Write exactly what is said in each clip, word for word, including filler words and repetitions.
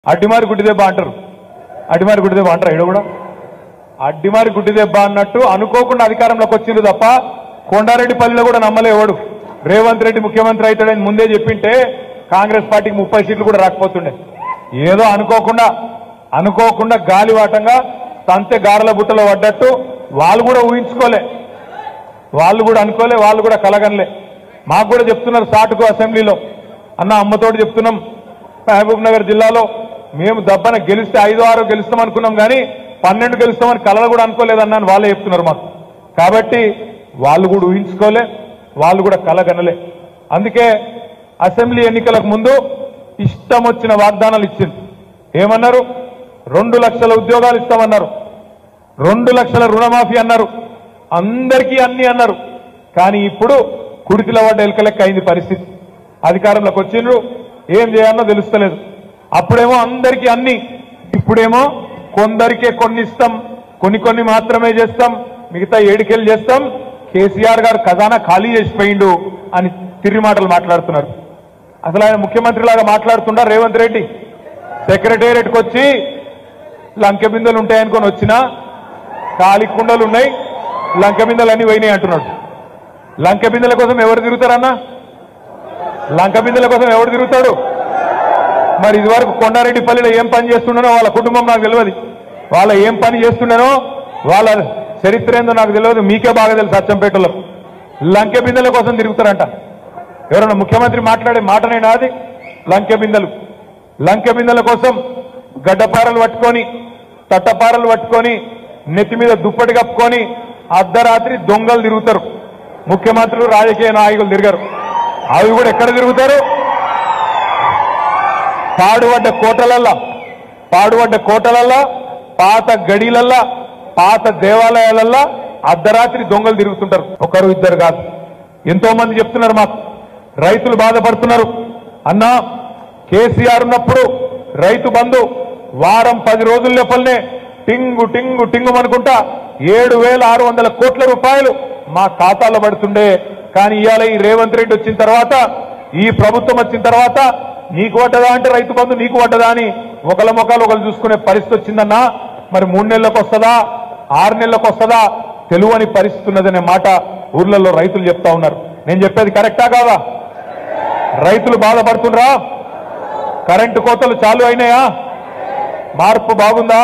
అడ్డిమారి గుడ్డి దెబ్బ అంటారు. అడ్డిమారి గుడ్డి దెబ్బ అంటారు. ఇక్కడ కూడా అడ్డిమారి గుడ్డి దెబ్బ అన్నట్టు అనుకోకుండా అధికారంలోకి వచ్చింది తప్ప కొండారెడ్డిపల్లిలో కూడా నమ్మలేవాడు. రేవంత్ రెడ్డి ముఖ్యమంత్రి అవుతాడని ముందే చెప్పింటే కాంగ్రెస్ పార్టీకి ముప్పై సీట్లు కూడా రాకపోతుండే. ఏదో అనుకోకుండా అనుకోకుండా గాలివాటంగా తంతె గారల బుట్టలో పడ్డట్టు వాళ్ళు కూడా ఊహించుకోలే, వాళ్ళు కూడా అనుకోలే, వాళ్ళు కూడా కలగనలే. మాకు కూడా చెప్తున్నారు సాటుకు అసెంబ్లీలో, అన్న అమ్మతోటి చెప్తున్నాం, మహబూబ్ నగర్ జిల్లాలో మేము దబ్బన గెలిస్తే ఐదు ఆరు గెలుస్తాం అనుకున్నాం కానీ పన్నెండు గెలుస్తామని కలలు కూడా అనుకోలేదన్నాను వాళ్ళే చెప్తున్నారు మాకు. కాబట్టి వాళ్ళు కూడా ఊహించుకోలే, వాళ్ళు కూడా కలగనలే. అందుకే అసెంబ్లీ ఎన్నికలకు ముందు ఇష్టం వచ్చిన వాగ్దానాలు ఇచ్చింది. ఏమన్నారు? రెండు లక్షల ఉద్యోగాలు ఇస్తామన్నారు, రెండు లక్షల రుణమాఫీ అన్నారు, అందరికీ అన్ని అన్నారు. కానీ ఇప్పుడు కుడితిల పడ్డ ఎలకలెక్క అయింది పరిస్థితి. అధికారంలోకి వచ్చిండ్రు, ఏం చేయాలో తెలుస్తలేదు. అప్పుడేమో అందరికీ అన్ని, ఇప్పుడేమో కొందరికే కొన్ని ఇస్తాం, కొన్ని కొన్ని మాత్రమే చేస్తాం, మిగతా ఏడికెళ్ళి చేస్తాం, కేసీఆర్ గారు ఖజానా ఖాళీ చేసిపోయిండు అని తిరిగి మాటలు మాట్లాడుతున్నారు. అసలు ఆయన ముఖ్యమంత్రి లాగా మాట్లాడుతుండా రేవంత్ రెడ్డి? సెక్రటేరియట్కి వచ్చి లంకె బిందెలు ఉంటాయనుకొని వచ్చినా ఖాళీ కుండలు ఉన్నాయి, లంకె బిందెలు అన్ని పోయినాయి అంటున్నాడు. లంకె బిందెల కోసం ఎవరు తిరుగుతారన్నా? లంక బిందెల కోసం ఎవరు తిరుగుతాడు? మరి ఇదివరకు కొండారెడ్డిపల్లిలో ఏం పని చేస్తుండనో వాళ్ళ కుటుంబం నాకు తెలియదు, వాళ్ళ ఏం పని చేస్తుండనో వాళ్ళ చరిత్ర ఏందో నాకు తెలియదు, మీకే బాగా తెలుసు. అచ్చంపేటలో లంకె బిందెల కోసం తిరుగుతారంట. ఎవరన్నా ముఖ్యమంత్రి మాట్లాడే మాటనేనా అది? లంకె బిందెలు, లంకె బిందెల కోసం గడ్డపారలు పట్టుకొని తట్టపారలు పట్టుకొని నెత్తి మీద దుప్పటి కప్పుకొని అర్ధరాత్రి దొంగలు తిరుగుతారు. ముఖ్యమంత్రులు రాజకీయ నాయకులు తిరగరు. అవి కూడా ఎక్కడ తిరుగుతారు? పాడుపడ్డ కోటలల్లా, పాడుపడ్డ కోటలల్లా, పాత గడిలల్లా, పాత దేవాలయాలల్లా అర్ధరాత్రి దొంగలు తిరుగుతుంటారు. ఒకరు ఇద్దరు కాదు, ఎంతో మంది చెప్తున్నారు మాకు. రైతులు బాధపడుతున్నారు. అన్నా కేసీఆర్ ఉన్నప్పుడు రైతు బంధు వారం పది రోజుల లోపలనే టింగు టింగు టింగు అనుకుంటా ఏడు వేల ఆరు వందల కోట్ల రూపాయలు మా ఖాతాలో పడుతుండే. కానీ ఇవాళ ఈ రేవంత్ రెడ్డి వచ్చిన తర్వాత, ఈ ప్రభుత్వం వచ్చిన తర్వాత నీకు పడ్డదా అంటే రైతు బంధు నీకు పడ్డదా అని ఒకళ్ళ మొక్కలు ఒకళ్ళు చూసుకునే పరిస్థితి వచ్చిందన్నా. మరి మూడు నెలలకు వస్తుందా, ఆరు నెలలకు వస్తుందా తెలువని పరిస్థితి ఉన్నదనే మాట ఊర్లలో రైతులు చెప్తా ఉన్నారు. నేను చెప్పేది కరెక్టా కాదా? రైతులు బాధపడుతుండ్రా? కరెంటు కోతలు చాలు అయినాయా? మార్పు బాగుందా?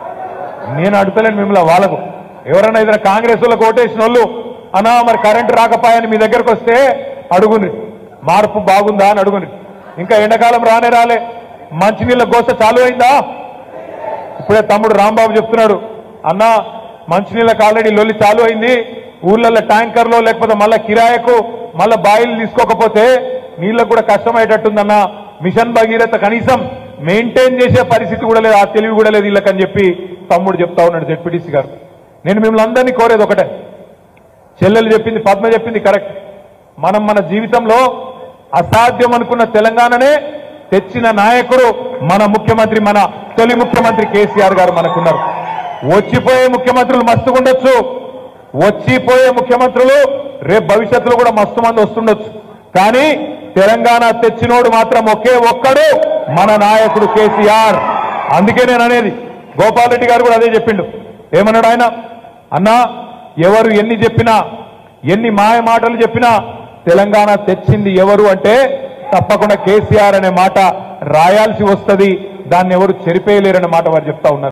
నేను అడుగుతలేను మిమ్మల్ని, వాళ్ళకు ఎవరైనా ఏదైనా కాంగ్రెస్ వాళ్ళకు ఓటేసిన వాళ్ళు అన్నా మరి కరెంటు రాకపోయాని మీ దగ్గరకు వస్తే అడుగుని, మార్పు బాగుందా అని అడుగుని. ఇంకా ఎండాకాలం రానే రాలే, మంచినీళ్ళ గోస చాలు అయిందా? ఇప్పుడే తమ్ముడు రాంబాబు చెప్తున్నాడు, అన్నా మంచినీళ్ళకి ఆల్రెడీ లొల్లి చాలు అయింది, ఊర్లలో ట్యాంకర్లో లేకపోతే మళ్ళా కిరాయకు మళ్ళా బాయిలు తీసుకోకపోతే నీళ్ళకు కూడా కష్టమయ్యేటట్టుందన్నా. మిషన్ భగీరథ కనీసం మెయింటైన్ చేసే పరిస్థితి కూడా లేదు, ఆ తెలివి కూడా లేదు వీళ్ళకని చెప్పి తమ్ముడు చెప్తా ఉన్నాడు జెడ్పీటీసీ గారు. నేను మిమ్మల్ని అందరినీ కోరేది ఒకటే, చెల్లెలు చెప్పింది, పద్మ చెప్పింది కరెక్ట్. మనం మన జీవితంలో అసాధ్యం అనుకున్న తెలంగాణనే తెచ్చిన నాయకుడు మన ముఖ్యమంత్రి, మన తొలి ముఖ్యమంత్రి కేసీఆర్ గారు మనకున్నారు. వచ్చిపోయే ముఖ్యమంత్రులు మస్తుగా ఉండొచ్చు, వచ్చిపోయే ముఖ్యమంత్రులు రేపు భవిష్యత్తులో కూడా మస్తు మంది వస్తుండొచ్చు. కానీ తెలంగాణ తెచ్చినోడు మాత్రం ఒకే ఒక్కడు, మన నాయకుడు కేసీఆర్. అందుకే నేను అనేది, గోపాల్ రెడ్డి గారు కూడా అదే చెప్పిండు. ఏమన్నాడు ఆయన? అన్నా ఎవరు ఎన్ని చెప్పినా, ఎన్ని మాయ మాటలు చెప్పినా తెలంగాణ తెచ్చింది ఎవరు అంటే తప్పకుండా కేసీఆర్ అనే మాట రాయాల్సి వస్తుంది, దాన్ని ఎవరు చెరిపేయలేరనే మాట వారు చెప్తా ఉన్నారు.